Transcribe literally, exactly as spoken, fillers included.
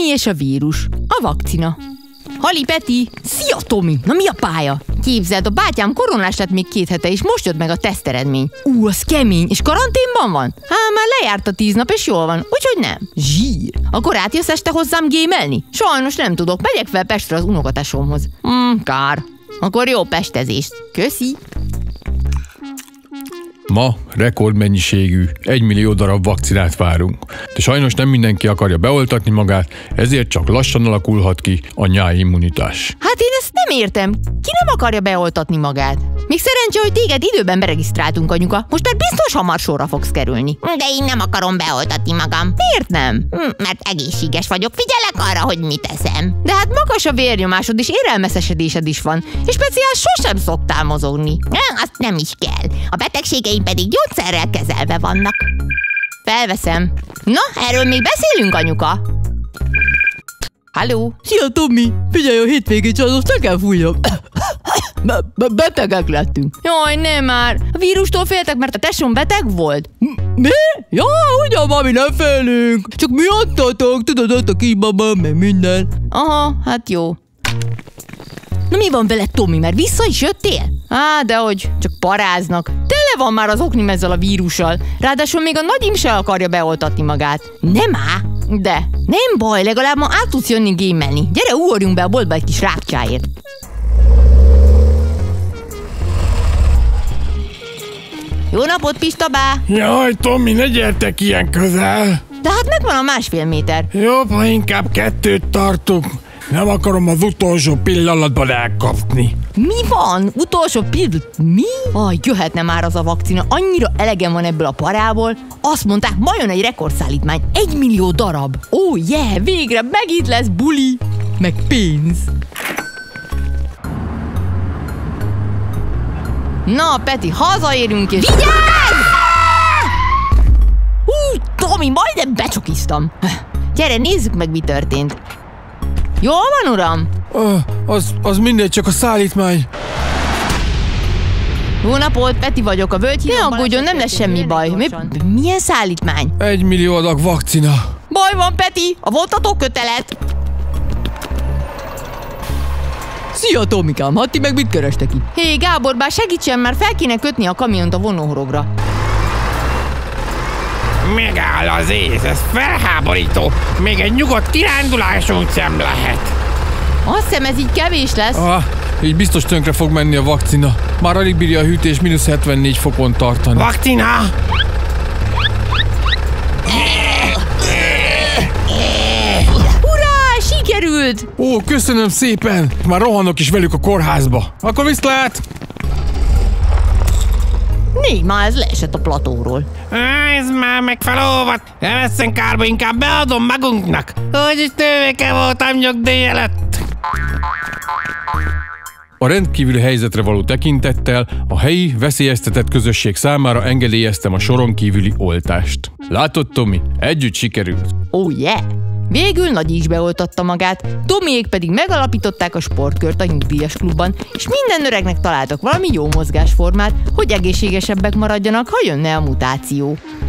Tomi és a vírus. A vakcina. Hali Peti! Szia, Tomi! Na mi a pálya? Képzeld, a bátyám koronás lett még két hete, és most jött meg a teszteredmény. Ú, az kemény, és karanténban van? Há, már lejárt a tíz nap, és jól van, úgyhogy nem. Zsír! Akkor átjössz este hozzám gémelni? Sajnos nem tudok, megyek fel Pestre az unokatesómhoz. Hmm, kár. Akkor jó pestezést. Köszi! Ma rekordmennyiségű, egymillió darab vakcinát várunk. De sajnos nem mindenki akarja beoltatni magát, ezért csak lassan alakulhat ki a nyáimmunitás. Hát én ezt nem értem. Ki nem akarja beoltatni magát? Még szerencsé, hogy téged időben beregisztráltunk, anyuka. Most már biztos hamar sorra fogsz kerülni. De én nem akarom beoltatni magam. Miért nem? Mert egészséges vagyok. Figyelek arra, hogy mit eszem. De hát magas a vérnyomásod és érelmeszesedésed is van. És speciál sosem szoktál mozogni. Azt nem is kell. A betegségeim pedig gyógyszerrel kezelve vannak. Felveszem. Na, erről még beszélünk, anyuka. Halló? Szia, Tomi! Figyelj, a hétvégén családos, ne kell fújjam. Be betegek lettünk. Jaj, nem már. A vírustól féltek, mert a tesóm beteg volt? Mi? Ja, ugyan, mami, nem félünk. Csak mi adtatok, tudod, ott a kisbabám, meg minden. Aha, hát jó. Na mi van veled, Tomi, mert vissza is jöttél? Á, dehogy, csak paráznak. Tele van már az oknim ezzel a vírussal. Ráadásul még a nagyim se akarja beoltatni magát. Nem á? De, nem baj, legalább ma át tudsz jönni gémelni. Gyere, ugorjunk be a boltba egy kis rákcsáért. Jó napot, Pista bá! Jaj, Tomi, ne gyertek ilyen közel! De hát megvan a másfél méter. Jobb, ha inkább kettőt tartunk. Nem akarom az utolsó pillanatban elkapni. Mi van? Utolsó pillanat? Mi? Aj, jöhetne már az a vakcina. Annyira elegem van ebből a parából. Azt mondták, ma jön egy rekordszállítmány. Egy millió darab. Ó, oh, yeah, végre megint lesz buli. Meg pénz. Na, Peti, hazaérünk és... Vigyázz! Hú, Tomi, majdnem becsokiztam. Gyere, nézzük meg, mi történt. Jól van, uram? Uh, az, az mindegy, csak a szállítmány. Jó napot, Peti vagyok, a völgy. Ne aggódjon, nem lesz semmi baj. Mi, milyen szállítmány? Egy millió adag vakcina. Baj van, Peti, a vontató kötelet. Szia, Tomikám, hát ti meg mit kerestek itt? Hé, Gábor, bár segítsen, már fel kéne kötni a kamiont a vonóhorogra. Megáll az ész, ez felháborító. Még egy nyugodt kirándulásunk sem lehet. Azt hiszem, ez így kevés lesz. Ah, így biztos tönkre fog menni a vakcina. Már alig bírja a hűtés mínusz hetvennégy fokon tartani. Vakcina! Hurrá, sikerült! Ó, köszönöm szépen! Már rohanok is velük a kórházba. Akkor viszlát! Négy már ez leesett a platóról. Ez már meg felolvadt. Nem eszen kárba, inkább beadom magunknak. Úgyis tővéke voltam nyugdíj előtt. A rendkívüli helyzetre való tekintettel a helyi veszélyeztetett közösség számára engedélyeztem a soron kívüli oltást. Látod, Tomi? Együtt sikerült. Oh yeah! Végül Nagy is beoltatta magát, Tomiék pedig megalapították a sportkört a nyugdíjas klubban, és minden öregnek találtak valami jó mozgásformát, hogy egészségesebbek maradjanak, ha jönne a mutáció.